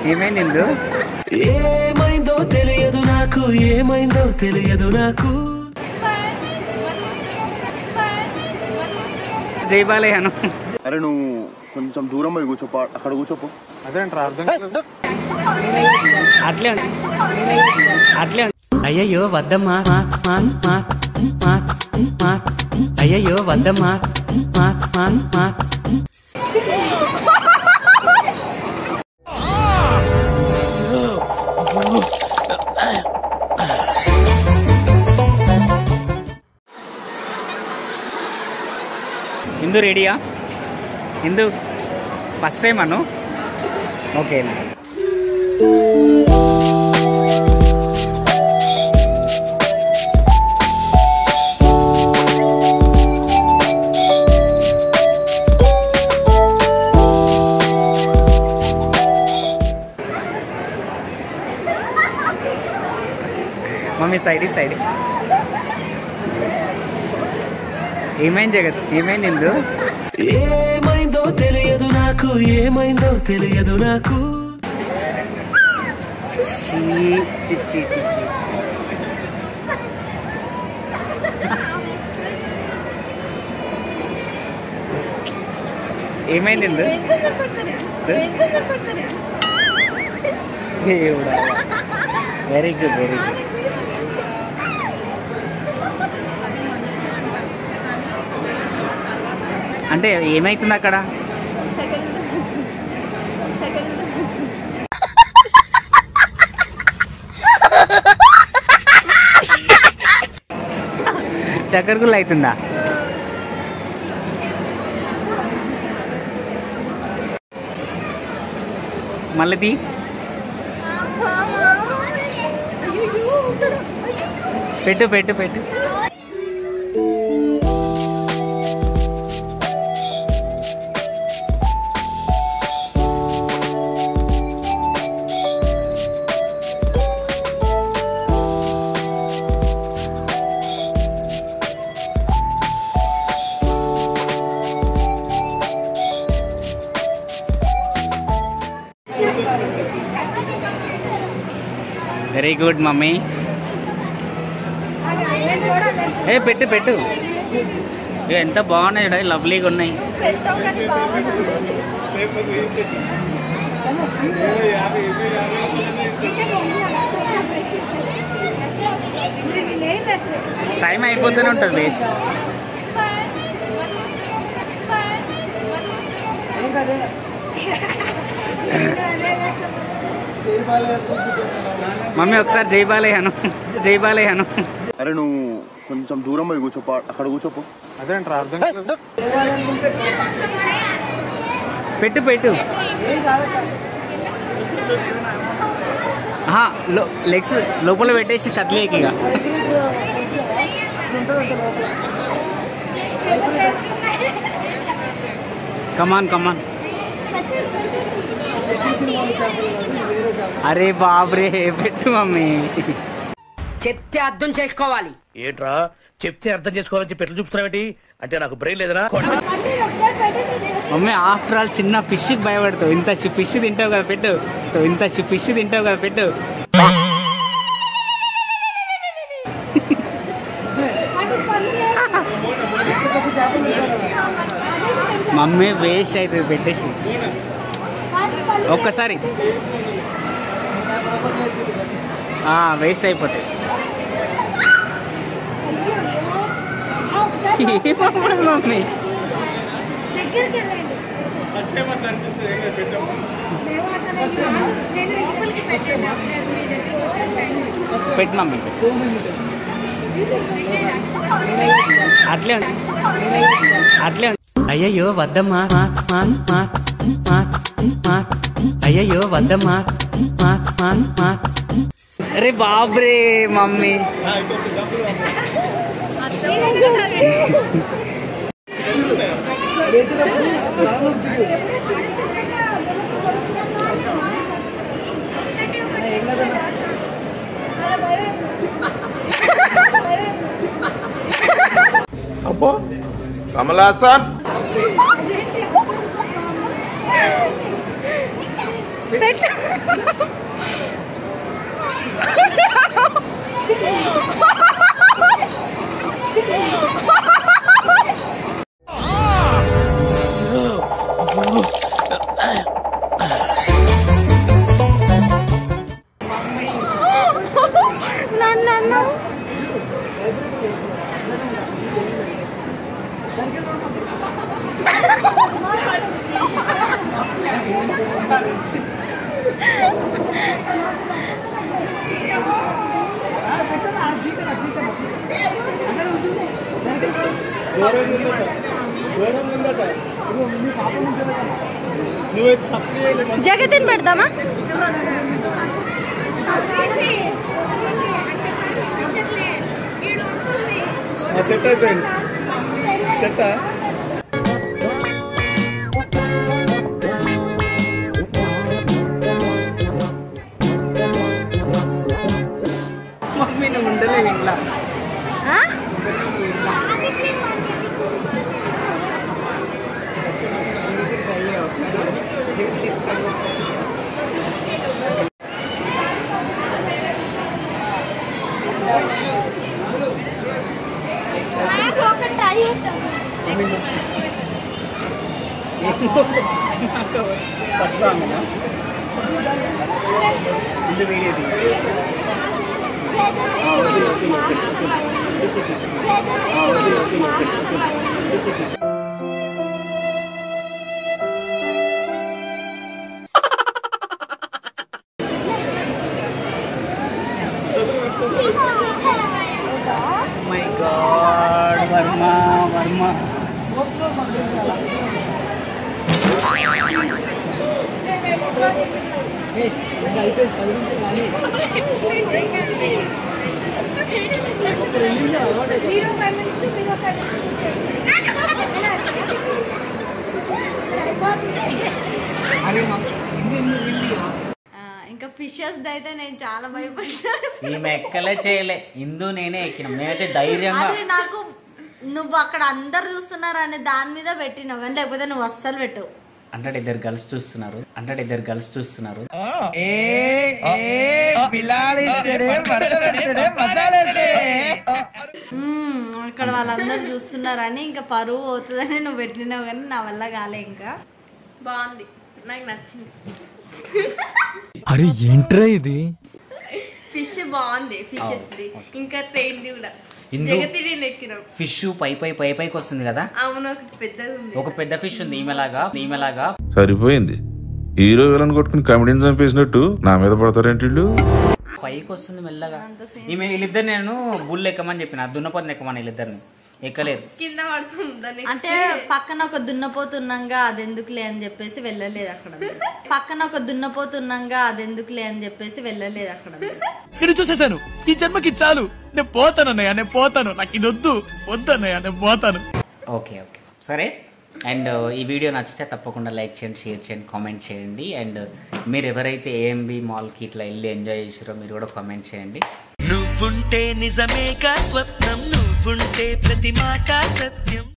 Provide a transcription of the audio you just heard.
ఏమైంది ఇందు? ఏమైందో తెలియదు నాకు, ఏమైందో తెలియదు నాకు. జై బాలయ్య అను. అరే నువ్వు కొంచెం దూరం పోయి కూర్చోపో, అక్కడ కూర్చోపో. అదేంట్రా అర్థం అట్లే అట్లే. అయ్యయ్యో వద్దమ్మా, అయ్యయ్యో వద్దమ్మా. ఇందు రెడీయా? Indu first time Anu. ఓకేనా? Mummy side side. ఏమైంది జగత్? ఏమైంది ఇందు? ఏమైందో తెలియదు నాకు, ఏమైందో తెలియదు నాకు. ఏమైంది ఇందు? దేవుడా, వెరీ గుడ్ వెరీ గుడ్. అంటే ఏమైతుంది అక్కడ? చక్కరగుళ్ళు అవుతుందా? మళ్ళీ పెట్టు పెట్టు పెట్టు. Very good mummy. ఏ పెట్టు పెట్టు. ఎంత బాగున్నాయి చూడ, లవ్లీగా ఉన్నాయి. టైం అయిపోతూనే ఉంటుంది వేస్ట్. మమ్మీ ఒకసారి జై బాలయ్య అను. జై బాలయ్య అను. అరే నువ్వు కొంచెం దూరం పోయి కూర్చోపో, అక్కడ కూర్చోపో. అదేంట్రా అర్థం పెట్టు పెట్టు. లెగ్స్ లోపల పెట్టేసి కదిలేకి. ఇక కమాన్ కమాన్. అరే బాబ్రే పెట్టు మమ్మీ. చెప్తే అర్థం చేసుకోవాలి. ఏంట్రా చెప్తే అర్థం చేసుకోవాలని చెప్పి ఎట్లా చూపుతున్నావేంటి? అంటే నాకు బ్రెయిన్ లేదనా? మమ్మీ ఆఫ్టర్ ఆల్ చిన్న ఫిష్కి భయపడతావు. ఇంత ఫిష్ తింటావు కదా పెట్టు. ఇంత ఫిష్ తింటావు కదా పెట్టు. మమ్మీ వేస్ట్ అవుతుంది పెట్టేసి. ఒక్కసారి వేస్ట్ అయిపోతాయి. మమ్మీ పెట్టు మమ్మీ. అట్లే అట్లే. అయ్యయ్యో వద్దమ్మా, అయ్యయ్యో వద్దమ్మా. అరే బాబ్రే మమ్మీ. అబ్బో కమలాసన్. పెట్టు జగతిని పెడదామా? సెట్ అయిపోయింది. సెట్ మమ్మీ నువ్వు ఉండలేవు ఇంట్లో. మై గాడ్ వర్మ వర్మ ఇంకా ఫిషెస్ అయితే నేను చాలా భయపడ్డా. ఈమె ఎక్కలే చేయలే, ఇందు నేనే ఎక్కినాం. నేనైతే ధైర్యంగా నాకు నువ్వు అక్కడ అందరు చూస్తున్నారు అనే దాని మీద పెట్టినావు కానీ లేకపోతే నువ్వు అస్సలు పెట్టవు. అంటే ఇద్దరు గర్ల్స్ చూస్తున్నారు. అక్కడ వాళ్ళందరూ చూస్తున్నారని ఇంకా పరువు అవుతుందని నువ్వు పెట్టినావు కానీ నా వల్ల కాలే. ఇంకా బాగుంది, నాకు నచ్చింది. అరే ఏంట్రా ఇది? ఫిష్ బాగుంది, ఫిష్ ఇంకా ట్రైన్ కూడా జగతిని ఎక్కినాం. ఫిష్ పైకి వస్తుంది కదా. అవును, ఒకటి పెద్దది ఉంది, ఒక పెద్ద ఫిష్ ఉంది ఈమెలాగా. సరిపోయింది. హీరో విలన్ కొట్టుకుని కమెడీని చంపేసినట్టు నా మీద పడతారేంటి వీళ్ళు? పైకి వస్తుంది మెల్లగా. ఈమె వీళ్ళిద్దరు నేను బుల్ ఎక్కమని చెప్పిన, దున్నపోతుని ఎక్కమని. వీళ్ళిద్దరిని ఎక్కలేదు, కింద పడుతుంది. అంటే పక్కన ఒక దున్నపోతున్నాగా అదెందుకులే అని చెప్పేసి వెళ్ళలేదు అక్కడ. నేను చూసేశాను. ఈ జన్మకి చాలు, నేను పోతానన్నయ్య, నాకు ఇది వద్దన్నయ్య, నేను పోతాను. ఓకే సరే. అండ్ ఈ వీడియో నచ్చితే తప్పకుండా లైక్ చేయండి, షేర్ చేయండి, కామెంట్ చేయండి. అండ్ మీరు ఎవరైతే ఏఎంబి మాల్కి ఇట్లా వెళ్ళి ఎంజాయ్ చేసారో మీరు కూడా కామెంట్ చేయండి. నువ్వుంటే నిజమేగా స్వప్నం, నువ్వుంటే ప్రతి మాట సత్యం.